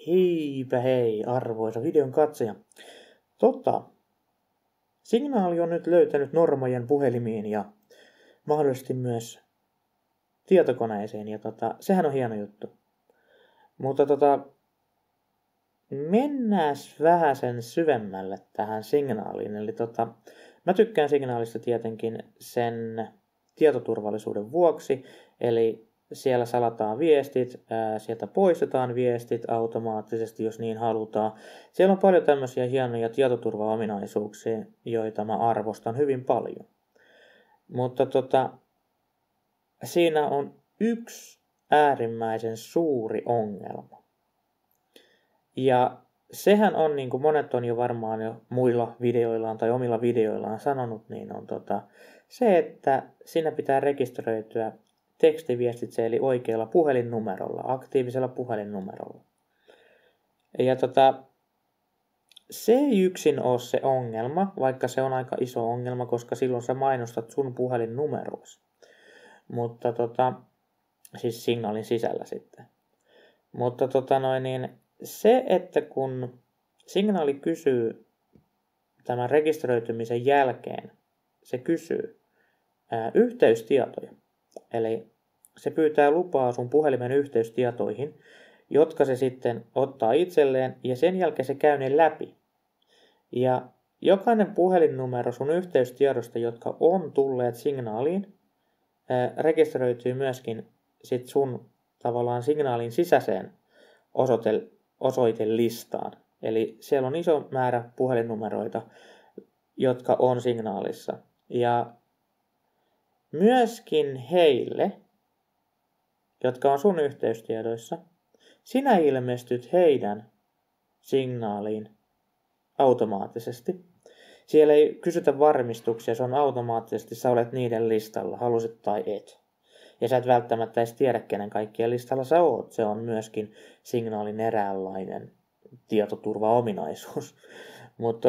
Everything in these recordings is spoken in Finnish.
Heipä hei, arvoisa videon katsoja. Signaali on nyt löytänyt normojen puhelimiin ja mahdollisesti myös tietokoneeseen ja sehän on hieno juttu. Mutta mennään vähän sen syvemmälle tähän signaaliin. Eli mä tykkään signaalista tietenkin sen tietoturvallisuuden vuoksi, eli siellä salataan viestit, sieltä poistetaan viestit automaattisesti, jos niin halutaan. Siellä on paljon tämmöisiä hienoja tietoturvaominaisuuksia, joita mä arvostan hyvin paljon. Mutta siinä on yksi äärimmäisen suuri ongelma. Ja sehän on, niin kuin monet on jo varmaan jo muilla videoillaan tai omilla videoillaan sanonut, niin on se, että siinä pitää rekisteröityä tekstiviestitse eli oikealla puhelinnumerolla, aktiivisella puhelinnumerolla. Ja se ei yksin ole se ongelma, vaikka se on aika iso ongelma, koska silloin sä mainostat sun puhelinnumerosi. Mutta siis signaalin sisällä sitten. Mutta se, että kun signaali kysyy tämän rekisteröitymisen jälkeen, se kysyy yhteystietoja. Eli se pyytää lupaa sun puhelimen yhteystietoihin, jotka se sitten ottaa itselleen ja sen jälkeen se käy ne läpi. Ja jokainen puhelinnumero sun yhteystiedosta, jotka on tulleet signaaliin, rekisteröityy myöskin sit sun tavallaan signaalin sisäiseen osoitelistaan. Eli siellä on iso määrä puhelinnumeroita, jotka on signaalissa. Ja myöskin heille, jotka on sun yhteystiedoissa, sinä ilmestyt heidän signaaliin automaattisesti. Siellä ei kysytä varmistuksia, se on automaattisesti, sä olet niiden listalla, halusit tai et. Ja sä et välttämättä edes tiedä, kenen kaikkien listalla sä oot. Se on myöskin signaalin eräänlainen tietoturvaominaisuus. Mutta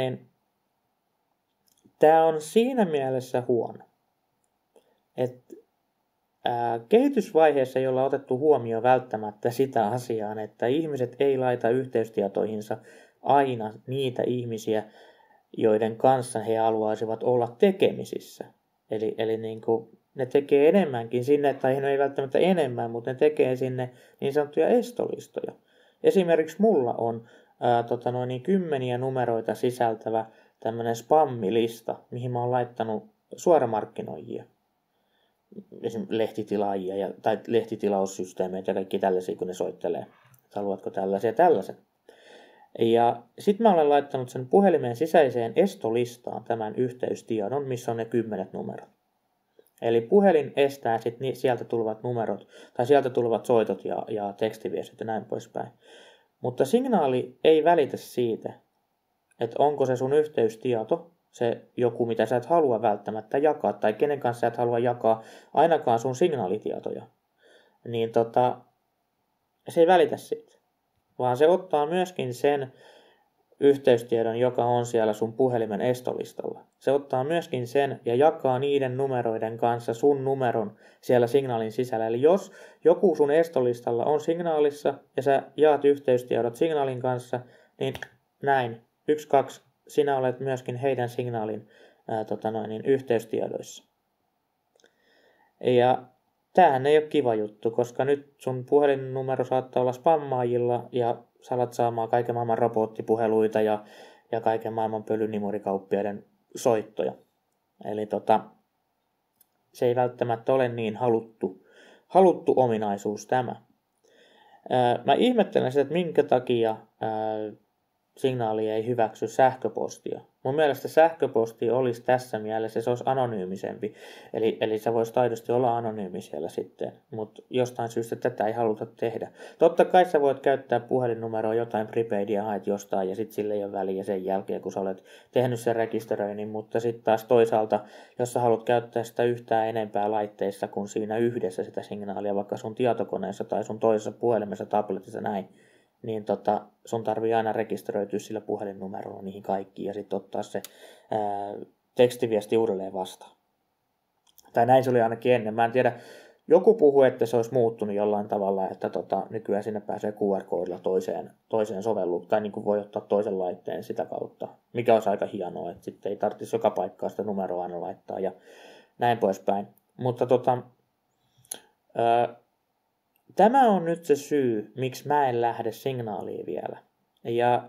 tää on siinä mielessä huono, että kehitysvaiheessa ei olla otettu huomioon välttämättä sitä asiaa, että ihmiset ei laita yhteystietoihinsa aina niitä ihmisiä, joiden kanssa he haluaisivat olla tekemisissä. Eli niin kuin ne tekee enemmänkin sinne, tai ne ei välttämättä enemmän, mutta ne tekee sinne niin sanottuja estolistoja. Esimerkiksi mulla on kymmeniä numeroita sisältävä tämmöinen spammilista, mihin mä oon laittanut suoramarkkinoijia. Esimerkiksi lehtitilaajia tai lehtitilaussysteemeitä ja kaikki tällaisia, kun ne soittelee. Haluatko tällaisen? Ja sitten mä olen laittanut sen puhelimen sisäiseen estolistaan tämän yhteystiedon, missä on ne 10 numerot. Eli puhelin estää sitten sieltä tulevat numerot, tai sieltä tulevat soitot ja tekstiviestit ja näin poispäin. Mutta signaali ei välitä siitä, että onko se sun yhteystieto, se joku, mitä sä et halua välttämättä jakaa, tai kenen kanssa sä et halua jakaa ainakaan sun signaalitietoja, niin se ei välitä siitä. Vaan se ottaa myöskin sen yhteystiedon, joka on siellä sun puhelimen estolistalla. Se ottaa myöskin sen ja jakaa niiden numeroiden kanssa sun numeron siellä signaalin sisällä. Eli jos joku sun estolistalla on signaalissa ja sä jaat yhteystiedot signaalin kanssa, niin näin, 1, 2, sinä olet myöskin heidän signaalin yhteystiedoissa. Ja tämähän ei ole kiva juttu, koska nyt sun puhelinnumero saattaa olla spammaajilla ja sä alat saamaan kaiken maailman robottipuheluita ja kaiken maailman pölynimurikauppiaiden soittoja. Eli se ei välttämättä ole niin haluttu ominaisuus tämä. Mä ihmettelen sitä, että minkä takia signaali ei hyväksy sähköpostia. Mun mielestä sähköposti olisi tässä mielessä, se olisi anonyymisempi. Eli sä voisit aidosti olla anonyymi siellä sitten, mutta jostain syystä tätä ei haluta tehdä. Totta kai sä voit käyttää puhelinnumeroa, jotain prepaidia haet jostain ja sitten sille ei ole väliä sen jälkeen, kun sä olet tehnyt sen rekisteröinnin, mutta sitten taas toisaalta, jos sä haluat käyttää sitä yhtään enempää laitteissa kuin siinä yhdessä sitä signaalia, vaikka sun tietokoneessa tai sun toisessa puhelimessa, tabletissa näin, niin sun tarvii aina rekisteröityä sillä puhelinnumerolla niihin kaikkiin ja sitten ottaa se tekstiviesti uudelleen vastaan. Tai näin se oli ainakin ennen. Mä en tiedä, Joku puhuu, että se olisi muuttunut jollain tavalla, että nykyään sinne pääsee QR-koodilla toiseen sovellukseen, tai niin kuin voi ottaa toisen laitteen sitä kautta, mikä olisi aika hienoa, että sitten ei tarvitsisi joka paikkaa sitä numeroa aina laittaa ja näin poispäin. Mutta tämä on nyt se syy, miksi mä en lähde signaaliin vielä. Ja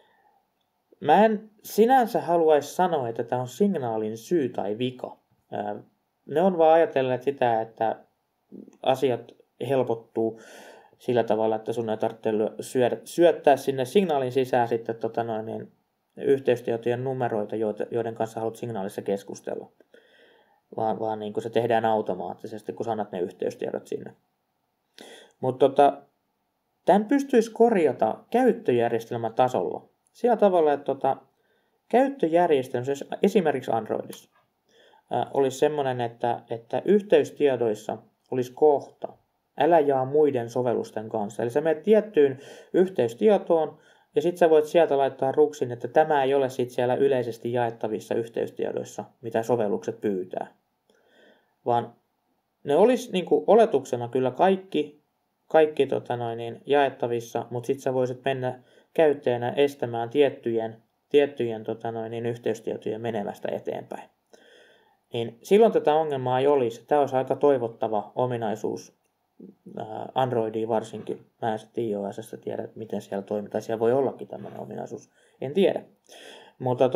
mä en sinänsä haluaisi sanoa, että tämä on signaalin syy tai vika. Ne on vaan ajatelleet sitä, että asiat helpottuu sillä tavalla, että sun ei tarvitse syöttää sinne signaalin sisään sitten yhteystietojen numeroita, joiden kanssa haluat signaalissa keskustella. Vaan niin kuin se tehdään automaattisesti, kun sanat ne yhteystiedot sinne. Mutta tämän pystyisi korjata käyttöjärjestelmän tasolla. Sillä tavalla, että käyttöjärjestelmä, esimerkiksi Androidissa, olisi semmoinen, että yhteystiedoissa olisi kohta, älä jaa muiden sovellusten kanssa. Eli sä menet tiettyyn yhteystietoon, ja sitten sä voit sieltä laittaa ruksin, että tämä ei ole sit siellä yleisesti jaettavissa yhteystiedoissa, mitä sovellukset pyytää. Vaan ne olisi niinku oletuksena kyllä kaikki jaettavissa, mutta sitten sä voisit mennä käyttäjänä estämään tiettyjen yhteystietojen menemästä eteenpäin. Niin silloin tätä ongelmaa ei olisi. Tämä olisi aika toivottava ominaisuus Androidiin varsinkin. Mä en sitten iOS:stä tiedä, miten siellä toimii, tai siellä voi ollakin tämmöinen ominaisuus. En tiedä. Mutta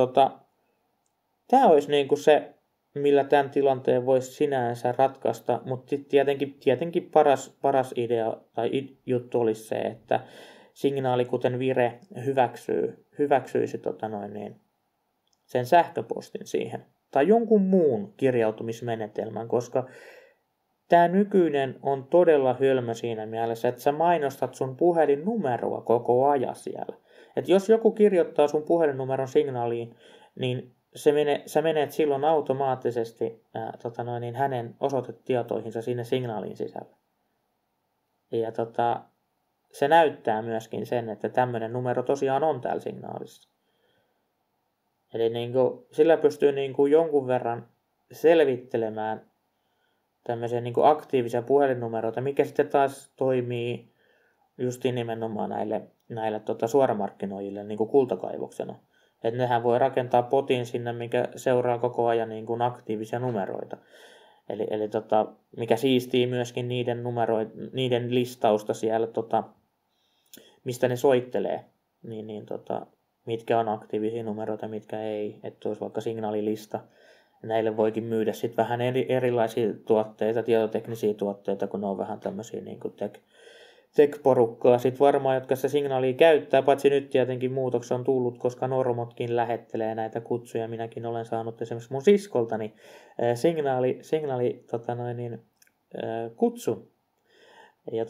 tämä olisi niin kuin se, millä tämän tilanteen voisi sinänsä ratkaista, mutta tietenkin paras idea tai juttu olisi se, että signaali, kuten Vire, hyväksyisi sen sähköpostin siihen tai jonkun muun kirjautumismenetelmän, koska tämä nykyinen on todella hölmö siinä mielessä, että sä mainostat sun puhelinnumeroa koko ajan siellä. Et jos joku kirjoittaa sun puhelinnumeron signaaliin, niin sä menet silloin automaattisesti hänen osoitetietoihinsa sinne signaaliin sisälle. Ja se näyttää myöskin sen, että tämmöinen numero tosiaan on täällä signaalissa. Eli sillä pystyy jonkun verran selvittelemään tämmöisiä aktiivisia puhelinnumeroita, mikä sitten taas toimii justiin nimenomaan näille suoramarkkinoijille kultakaivoksena. Että nehän voi rakentaa potin sinne, mikä seuraa koko ajan aktiivisia numeroita. Eli mikä siistii myöskin niiden listausta siellä, mistä ne soittelee, mitkä on aktiivisia numeroita, mitkä ei. Että olisi vaikka signaalilista. Näille voikin myydä sitten vähän erilaisia tuotteita, tietoteknisiä tuotteita, kun ne on vähän tämmöisiä tech-porukkaa sitten varmaan, jotka se signaalia käyttää, paitsi nyt tietenkin muutoksia on tullut, koska normotkin lähettelee näitä kutsuja. Minäkin olen saanut esimerkiksi mun siskoltani kutsun. Ja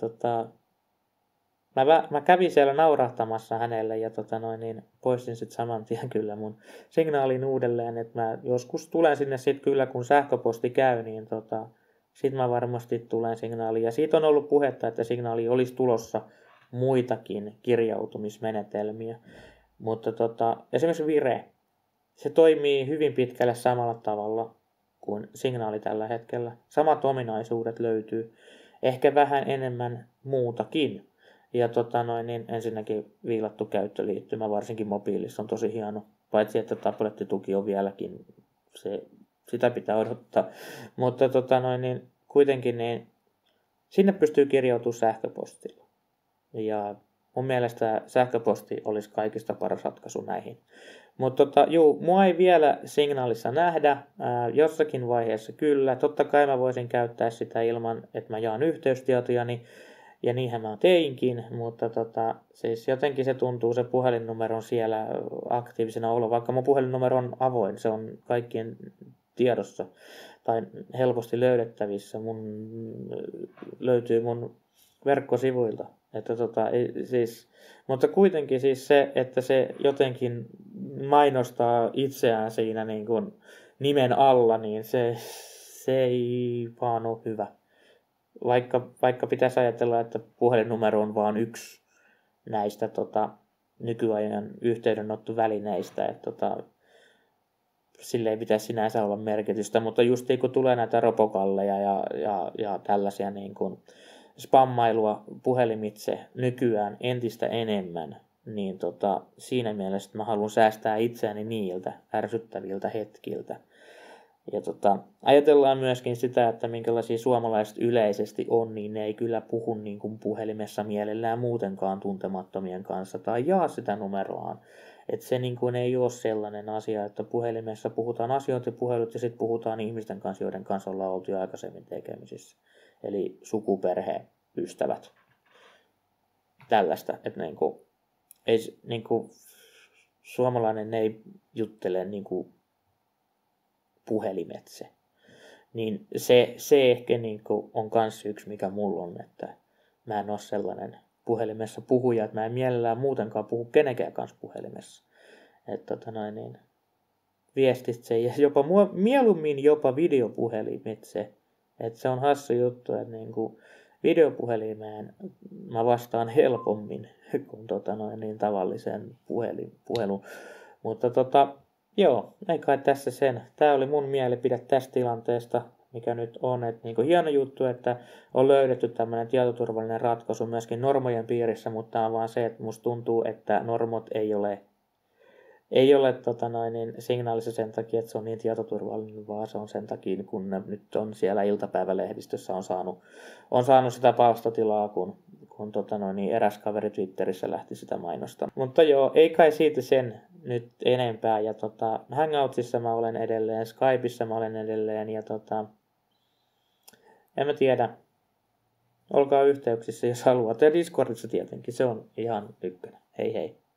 mä kävin siellä naurahtamassa hänelle ja poistin sitten saman tien kyllä mun signaalin uudelleen, että mä joskus tulen sinne sitten kyllä, kun sähköposti käy, niin sitten mä varmasti tulen signaaliin. Ja siitä on ollut puhetta, että signaali olisi tulossa muitakin kirjautumismenetelmiä. Mutta esimerkiksi Vire, se toimii hyvin pitkälle samalla tavalla kuin signaali tällä hetkellä. Samat ominaisuudet löytyy, ehkä vähän enemmän muutakin. Ja ensinnäkin viilattu käyttöliittymä, varsinkin mobiilissa, on tosi hieno. Paitsi että tablettituki on vieläkin, sitä pitää odottaa. Mutta kuitenkin sinne pystyy kirjautumaan sähköpostilla. Ja mun mielestä sähköposti olisi kaikista paras ratkaisu näihin. Mutta mua ei vielä signaalissa nähdä. Jossakin vaiheessa kyllä. Totta kai mä voisin käyttää sitä ilman, että mä jaan yhteystietojani. Ja niinhän mä teinkin, mutta siis jotenkin se tuntuu se puhelinnumeron siellä aktiivisena olo, vaikka mun puhelinnumero on avoin, se on kaikkien tiedossa tai helposti löydettävissä, löytyy mun verkkosivuilta. Että mutta kuitenkin siis se, että se jotenkin mainostaa itseään siinä niin kuin nimen alla, niin se ei vaan ole hyvä. Vaikka pitäisi ajatella, että puhelinnumero on vain yksi näistä nykyajan yhteydenottovälineistä. Että sille ei pitäisi sinänsä olla merkitystä, mutta just kun tulee näitä robokalleja ja tällaisia niin kuin spammailua puhelimitse nykyään entistä enemmän, niin siinä mielessä mä haluan säästää itseäni niiltä ärsyttäviltä hetkiltä. Ja ajatellaan myöskin sitä, että minkälaisia suomalaiset yleisesti on, niin ne ei kyllä puhu niin kuin puhelimessa mielellään muutenkaan tuntemattomien kanssa tai jaa sitä numeroaan. Että se niin kuin ei ole sellainen asia, että puhelimessa puhutaan asiointipuhelut ja sitten puhutaan ihmisten kanssa, joiden kanssa ollaan oltu jo aikaisemmin tekemisissä. Eli sukuperhe, ystävät. Tällaista, että suomalainen ei juttele niin kuin puhelimetse. Niin se ehkä niin kuin on kans yksi, mikä mulla on, että mä en ole sellainen puhelimessa puhuja, että mä en mielellään muutenkaan puhu kenenkään kanssa puhelimessa. Että viestitse ja jopa mieluummin jopa videopuhelimitse. Että se on hassu juttu, että videopuhelimeen mä vastaan helpommin kuin tavalliseen puhelun. Mutta joo, ei kai tässä sen. Tää oli mun mielipide tästä tilanteesta, mikä nyt on. Että hieno juttu, että on löydetty tämmöinen tietoturvallinen ratkaisu myöskin normojen piirissä, mutta on vaan se, että musta tuntuu, että normot ei ole signaalissa sen takia, että se on niin tietoturvallinen, vaan se on sen takia, kun ne nyt on siellä iltapäivälehdistössä on saanut sitä palstatilaa, kun eräs kaveri Twitterissä lähti sitä mainostamaan. Mutta joo, ei kai siitä sen nyt enempää. Ja Hangoutsissa mä olen edelleen, Skypeissa mä olen edelleen ja en mä tiedä. Olkaa yhteyksissä, jos haluatte. Ja Discordissa tietenkin, se on ihan ykkönen. Hei hei.